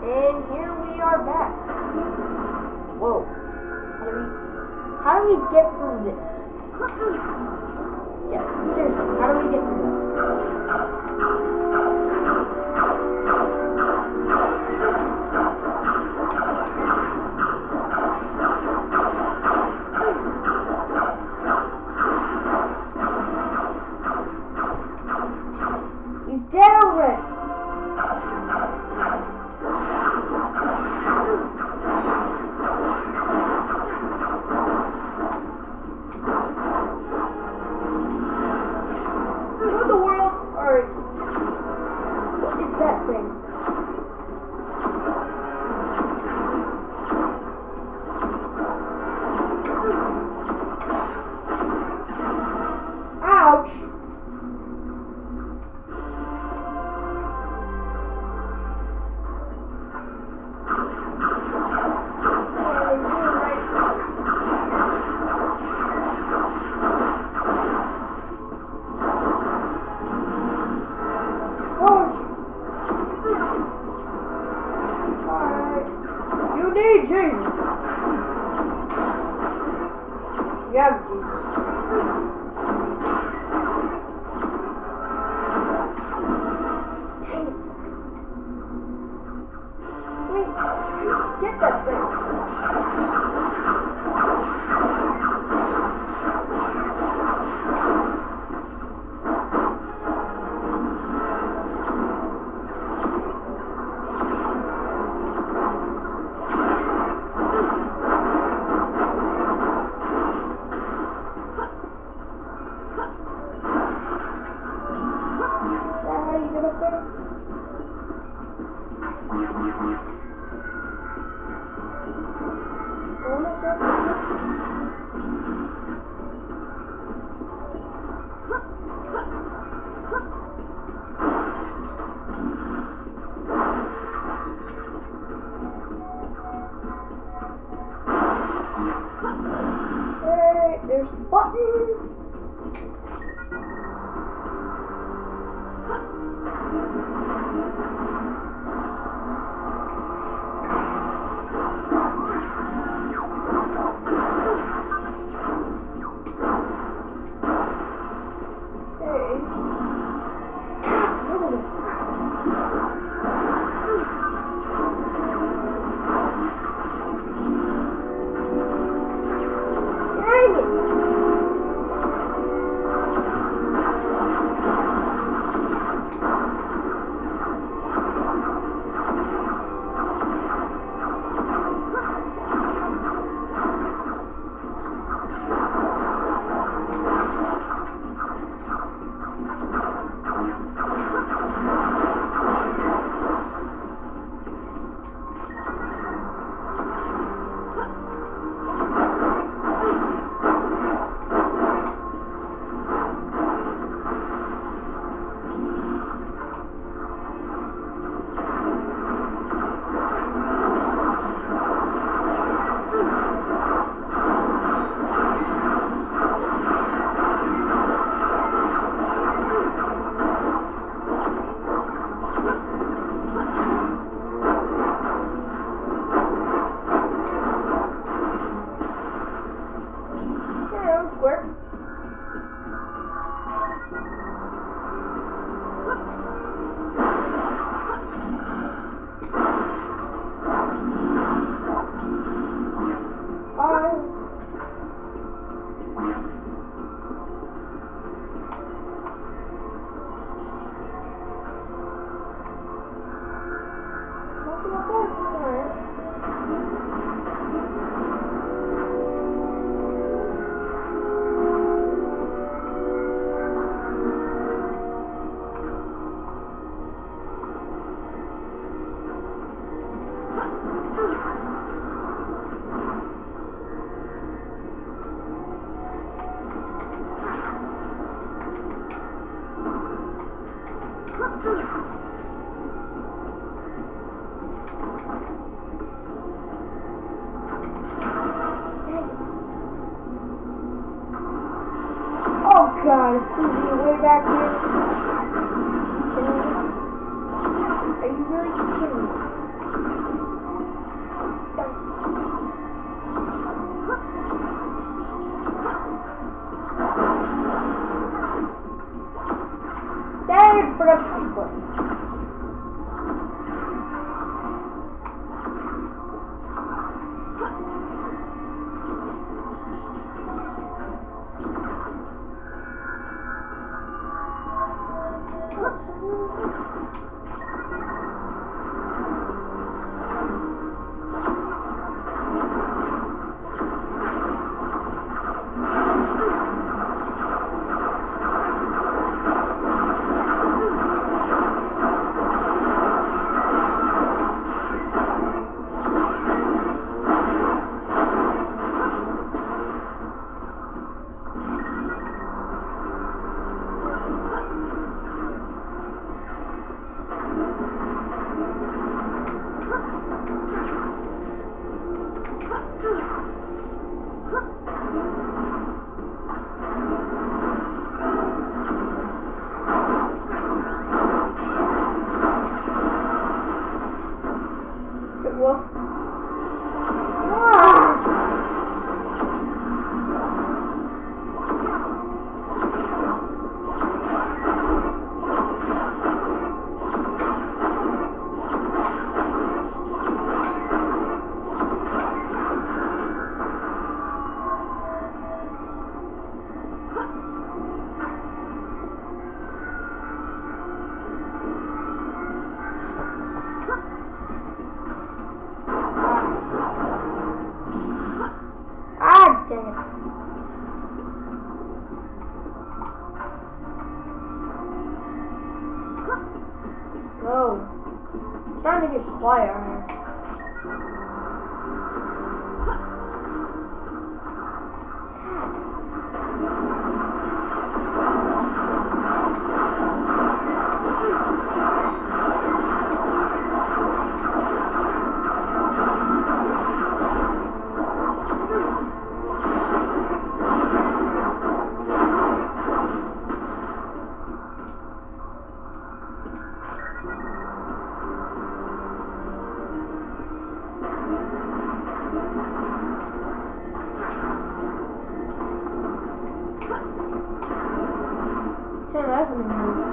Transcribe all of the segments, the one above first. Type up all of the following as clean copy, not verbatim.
And here we are back. Whoa. How do we get through this? Yeah, seriously, how do we get through this? He's dead already. What in the world? Alright. What is that thing? Ouch! You need Jesus. You have Jesus. Dang it. Wait, get that thing. How do you get up there? Almost up there. Hey, there's the button. Square. Oh god, it seems to be way back here. Are you really kidding me? Whoa. Ah! Ah, dang it. Let's go. I'm trying to get quiet on here. Turn that from the move.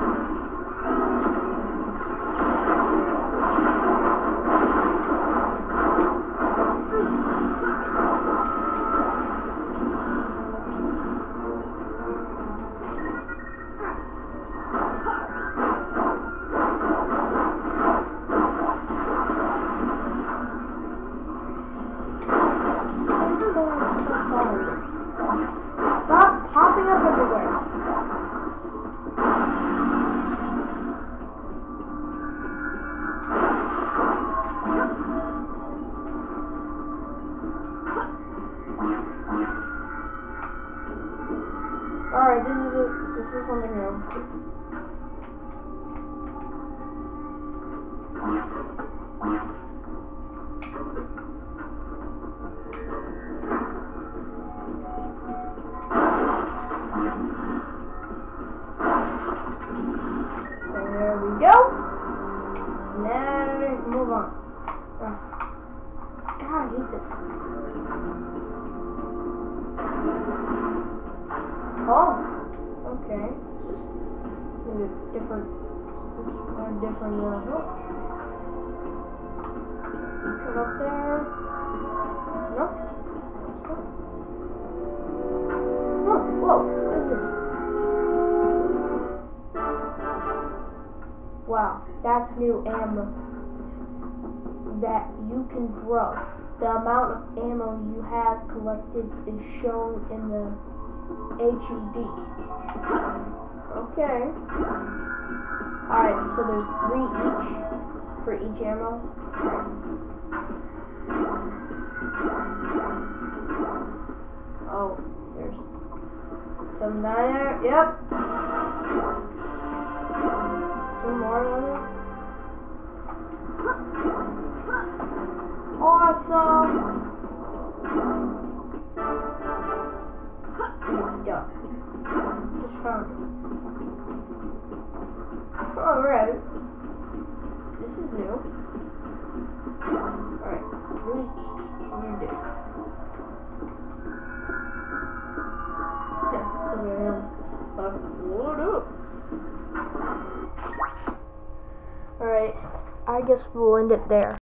Stop popping up everywhere. Alright, this is something new. There we go. Now move on. God, I hate this. Oh, okay. Just a different hook. Put up there. Nope. Oh, whoa, what is this? Wow, that's new ammo that you can grow. The amount of ammo you have collected is shown in the HUD. Okay. Alright, so there's 3 each for each ammo. Oh, there's some there. Yep. Some more on it. Awesome. Done. Just found it. Alright. This is new. Alright. What do you do? Yeah, look at him. What up? Alright. I guess we'll end it there.